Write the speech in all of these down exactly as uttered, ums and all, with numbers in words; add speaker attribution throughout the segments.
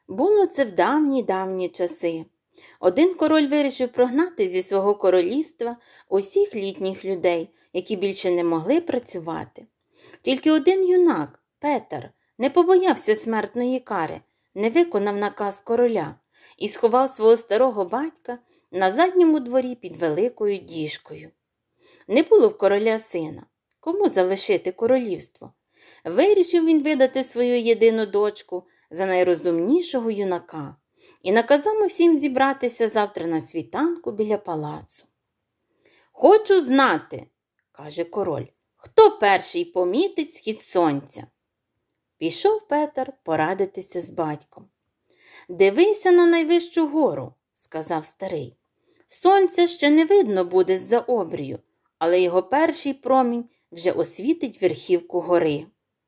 Speaker 1: Було це в давні-давні часи. Один король вирішив прогнати зі свого королівства усіх літніх людей, які більше не могли працювати. Тільки один юнак, Петер, не побоявся смертної кари, не виконав наказ короля і сховав свого старого батька на задньому дворі під великою діжкою. Не було в короля сина. Кому залишити королівство? Вирішив він видати свою єдину дочку за найрозумнішого юнака і наказав усім зібратися завтра на світанку біля палацу. «Хочу знати, – каже король, – хто перший помітить схід сонця?» Пішов Петер порадитися з батьком. «Дивися на найвищу гору, – сказав старий. Сонця ще не видно буде з-за обрію, але його перший промінь вже освітить верхівку гори».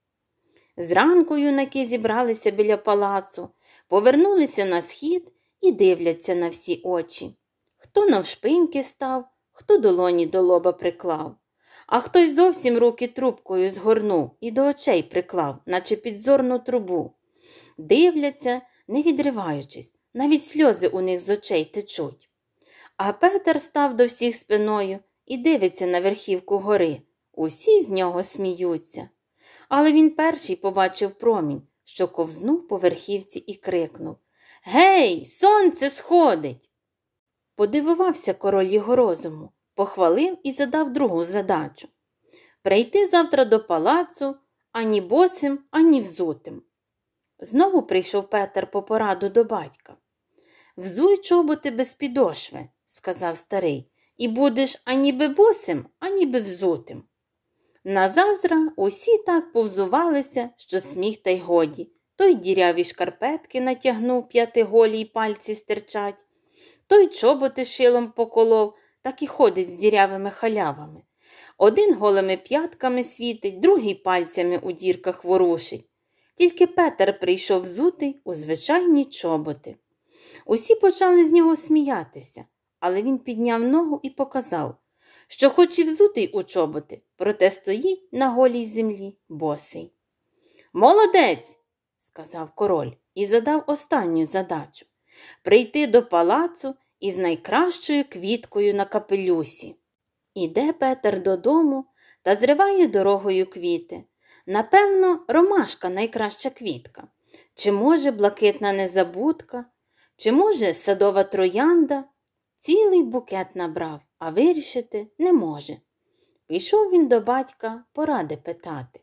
Speaker 1: Зранку юнаки зібралися біля палацу, повернулися на схід і дивляться на всі очі. Хто навшпиньки став, хто долоні до лоба приклав, а хтось зовсім руки трубкою згорнув і до очей приклав, наче підзорну трубу. Дивляться, не відриваючись, навіть сльози у них з очей течуть. А Петер став до всіх спиною і дивиться на верхівку гори. Усі з нього сміються. Але він перший побачив промінь, що ковзнув по верхівці і крикнув: «Гей, сонце сходить!» Подивувався король його розуму, похвалив і задав другу задачу – прийти завтра до палацу ані босим, ані взутим. Знову прийшов Петер по пораду до батька. «Взуй чоботи без підошви, – сказав старий, – і будеш аніби босим, аніби взутим». Назавтра усі так повзувалися, що сміх та й годі. Той діряві шкарпетки натягнув, п'ятиголі й пальці стирчать. Той чоботи шилом поколов, так і ходить з дірявими халявами. Один голими п'ятками світить, другий пальцями у дірках ворушить. Тільки Петер прийшов взутий у звичайні чоботи. Усі почали з нього сміятися, але він підняв ногу і показав, що хоч і взутий у чоботи, проте стоїть на голій землі босий. «Молодець!» – сказав король і задав останню задачу – прийти до палацу із найкращою квіткою на капелюсі. Іде Петер додому та зриває дорогою квіти. Напевно, ромашка найкраща квітка. Чи може блакитна незабудка, чи може садова троянда. Цілий букет набрав, а вирішити не може. Пішов він до батька поради питати.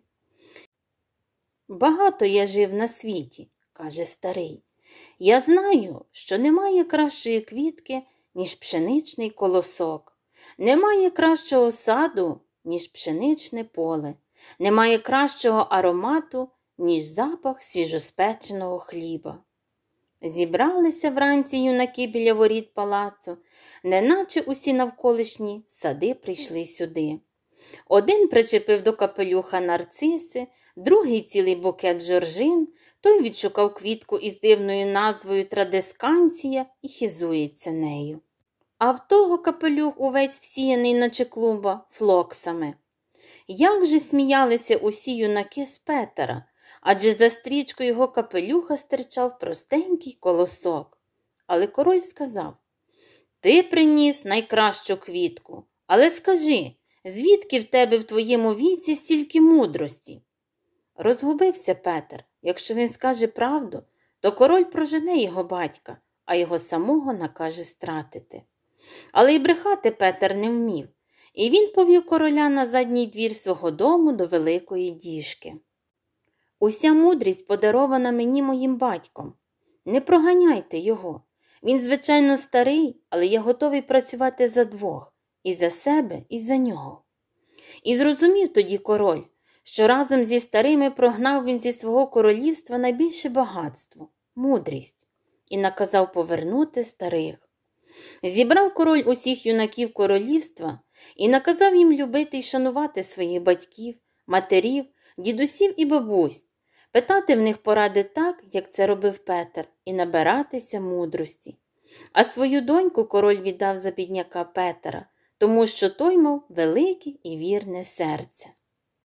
Speaker 1: «Багато я жив на світі, – каже старий. Я знаю, що немає кращої квітки, ніж пшеничний колосок. Немає кращого саду, ніж пшеничне поле. Немає кращого аромату, ніж запах свіжоспеченого хліба». Зібралися вранці юнаки біля воріт палацу, неначе усі навколишні сади прийшли сюди. Один причепив до капелюха нарциси, другий цілий букет жоржин, той відшукав квітку із дивною назвою традесканція і хизується нею. А в того капелюх увесь всіяний, наче клумба, флоксами. Як же сміялися усі юнаки з Петера, адже за стрічку його капелюха стирчав простенький колосок. Але король сказав: «Ти приніс найкращу квітку, але скажи, звідки в тебе в твоєму віці стільки мудрості?» Розгубився Петер. Якщо він скаже правду, то король прожене його батька, а його самого накаже стратити. Але й брехати Петер не вмів, і він повів короля на задній двір свого дому до великої діжки. «Уся мудрість подарована мені моїм батьком. Не проганяйте його. Він, звичайно, старий, але я готовий працювати за двох – і за себе, і за нього». І зрозумів тоді король, що разом зі старими прогнав він зі свого королівства найбільше багатство – мудрість, і наказав повернути старих. Зібрав король усіх юнаків королівства і наказав їм любити й шанувати своїх батьків, матерів, дідусів і бабусь, питати в них поради так, як це робив Петер, і набиратися мудрості. А свою доньку король віддав за бідняка Петера, тому що той мав велике і вірне серце.